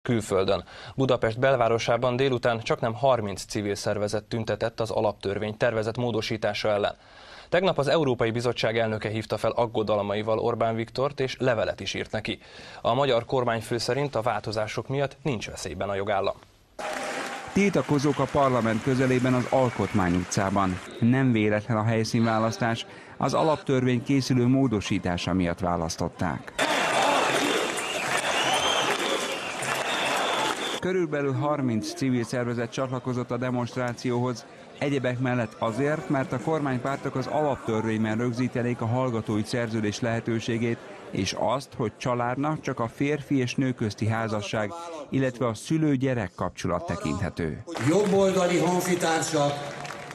Külföldön. Budapest belvárosában délután csaknem 30 civil szervezet tüntetett az alaptörvény tervezett módosítása ellen. Tegnap az Európai Bizottság elnöke hívta fel aggodalmaival Orbán Viktort, és levelet is írt neki. A magyar kormányfő szerint a változások miatt nincs veszélyben a jogállam. Tiltakozók a parlament közelében az Alkotmány utcában. Nem véletlen a helyszínválasztás, az alaptörvény készülő módosítása miatt választották. Körülbelül 30 civil szervezet csatlakozott a demonstrációhoz, egyebek mellett azért, mert a kormánypártok az alaptörvényben rögzítenék a hallgatói szerződés lehetőségét, és azt, hogy családnak csak a férfi és nő közti házasság, illetve a szülő-gyerek kapcsolat tekinthető. Jobboldali honfitársak,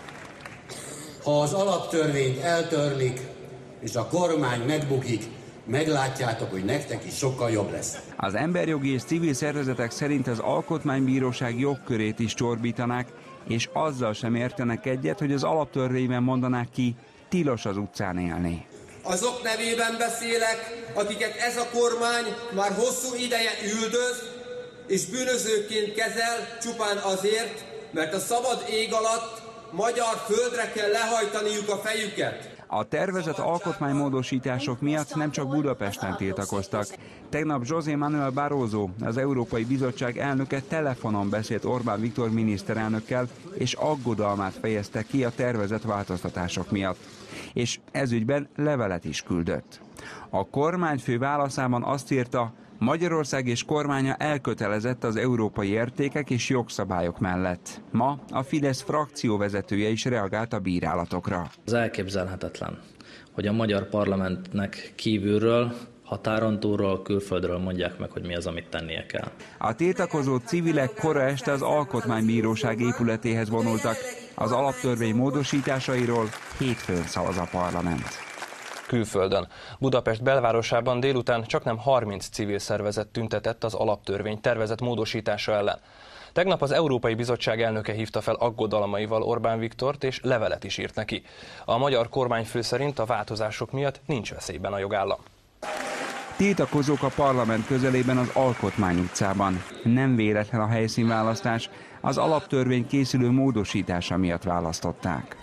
ha az alaptörvényt eltörlik, és a kormány megbukik, meglátjátok, hogy nektek is sokkal jobb lesz. Az emberjogi és civil szervezetek szerint az Alkotmánybíróság jogkörét is csorbítanák, és azzal sem értenek egyet, hogy az alaptörvényben mondanák ki, tilos az utcán élni. Azok nevében beszélek, akiket ez a kormány már hosszú ideje üldöz, és bűnözőként kezel csupán azért, mert a szabad ég alatt magyar földre kell lehajtaniuk a fejüket. A tervezett alkotmánymódosítások miatt nem csak Budapesten tiltakoztak. Tegnap José Manuel Barroso, az Európai Bizottság elnöke telefonon beszélt Orbán Viktor miniszterelnökkel, és aggodalmát fejezte ki a tervezett változtatások miatt. És ezügyben levelet is küldött. A kormányfő válaszában azt írta, Magyarország és kormánya elkötelezett az európai értékek és jogszabályok mellett. Ma a Fidesz frakcióvezetője is reagált a bírálatokra. Az elképzelhetetlen, hogy a magyar parlamentnek kívülről, határon túlról, külföldről mondják meg, hogy mi az, amit tennie kell. A tiltakozó civilek kora este az Alkotmánybíróság épületéhez vonultak. Az alaptörvény módosításairól hétfőn szavaz a parlament. Külföldön. Budapest belvárosában délután csaknem 30 civil szervezet tüntetett az alaptörvény tervezett módosítása ellen. Tegnap az Európai Bizottság elnöke hívta fel aggodalmaival Orbán Viktort, és levelet is írt neki. A magyar kormányfő szerint a változások miatt nincs veszélyben a jogállam. Tiltakozók a parlament közelében az Alkotmány utcában. Nem véletlen a helyszínválasztás, az alaptörvény készülő módosítása miatt választották.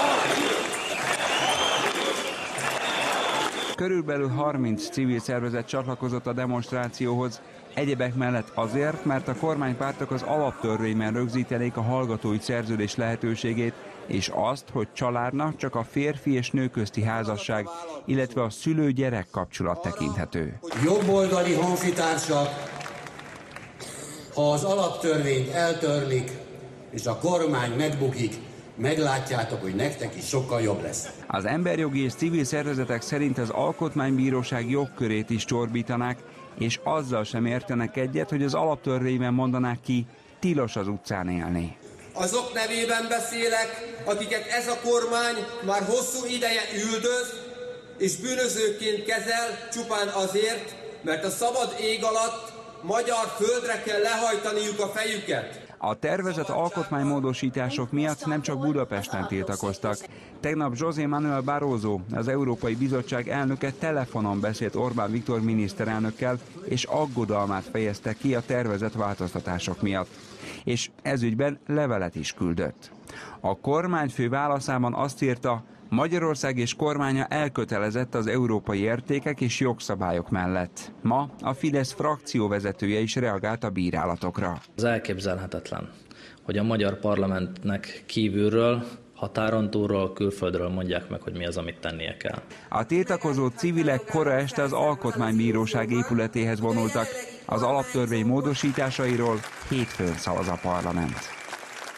Körülbelül 30 civil szervezet csatlakozott a demonstrációhoz, egyebek mellett azért, mert a kormánypártok az alaptörvényben rögzítenék a hallgatói szerződés lehetőségét, és azt, hogy családnak csak a férfi és nő közti házasság, illetve a szülő-gyerek kapcsolat tekinthető. Jobboldali honfitársak, ha az alaptörvényt eltörlik, és a kormány megbukik, meglátjátok, hogy nektek is sokkal jobb lesz. Az emberjogi és civil szervezetek szerint az Alkotmánybíróság jogkörét is csorbítanák, és azzal sem értenek egyet, hogy az alaptörvényben mondanák ki, tilos az utcán élni. Azok nevében beszélek, akiket ez a kormány már hosszú ideje üldöz, és bűnözőként kezel csupán azért, mert a szabad ég alatt magyar földre kell lehajtaniuk a fejüket. A tervezett alkotmánymódosítások miatt nem csak Budapesten tiltakoztak. Tegnap José Manuel Barroso, az Európai Bizottság elnöke telefonon beszélt Orbán Viktor miniszterelnökkel, és aggodalmát fejezte ki a tervezett változtatások miatt. És ezügyben levelet is küldött. A kormányfő válaszában azt írta, Magyarország és kormánya elkötelezett az európai értékek és jogszabályok mellett. Ma a Fidesz frakcióvezetője is reagált a bírálatokra. Az elképzelhetetlen, hogy a magyar parlamentnek kívülről, határon túlról, külföldről mondják meg, hogy mi az, amit tennie kell. A tiltakozó civilek kora este az Alkotmánybíróság épületéhez vonultak. Az alaptörvény módosításairól hétfőn szavaz a parlament.